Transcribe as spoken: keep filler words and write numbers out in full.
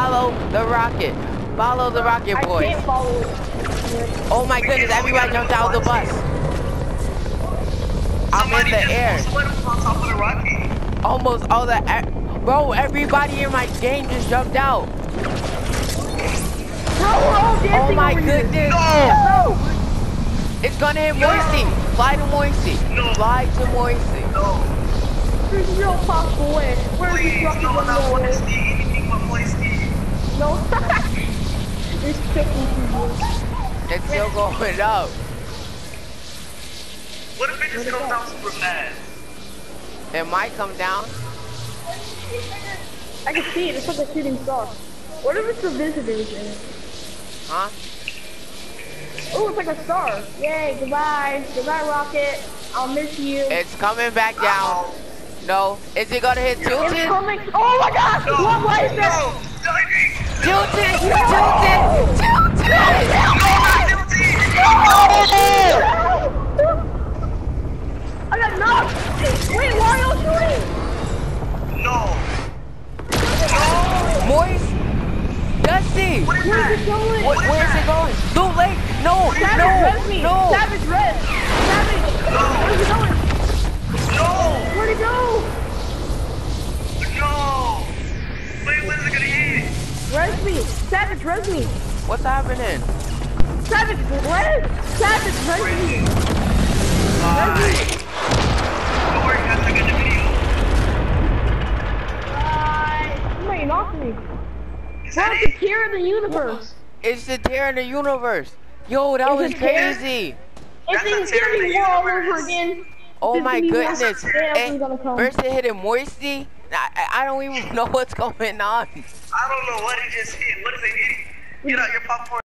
Follow the rocket. Follow the rocket, boys. I can't follow it. Oh my goodness, everybody jumped out of the bus. I'm in the air. On top of the rocket. Almost all the... Bro, everybody in my game just jumped out. Bro, we're all dancing Oh my over goodness. here. No. It's gonna hit Moisty. Fly to Moisty. No. Fly to Moisty. No. There's no possible way. Where's this Please, rocket no, gonna I go? want to see anything but Moisty. No. It's tricky. It's still going up. What if it just comes down super fast? It might come down. I can see it. It's like a shooting star. What if it's the visitors in it? Huh? Oh, it's like a star. Yay, goodbye. Goodbye, rocket. I'll miss you. It's coming back down. Uh-oh. No. Is it gonna hit It's Tilted? coming. Oh my gosh! No. What was that? No. Diving. Tilted! No. Tilted! Tilted! I got knocked! Wait, why are y'all shooting? No. Moist! Dusty! What is Where's that? it going? What, where's it going? Too late! No! Savage, res me! No! No! Savage, res! Savage! Where's it going? No. Where'd it go? No. Wait, when is it gonna hit? Res me! Savage, res me! What's happening? Savage, res! Savage, res me! Bye. Don't worry, guys, I got the video. Bye! Somebody knocked me. Is That's that the it? tear of the universe. It's the tear in the universe. Yo, that Is was it tear? crazy. It's That's a gonna tear in be the war all over universe. again. Oh It's my gonna be war. goodness. Yeah, Eh, everything's gonna come. First it hit Moisty. I, I I don't even know what's going on. I don't know what it just hit. What is it hitting? Get out your popcorn.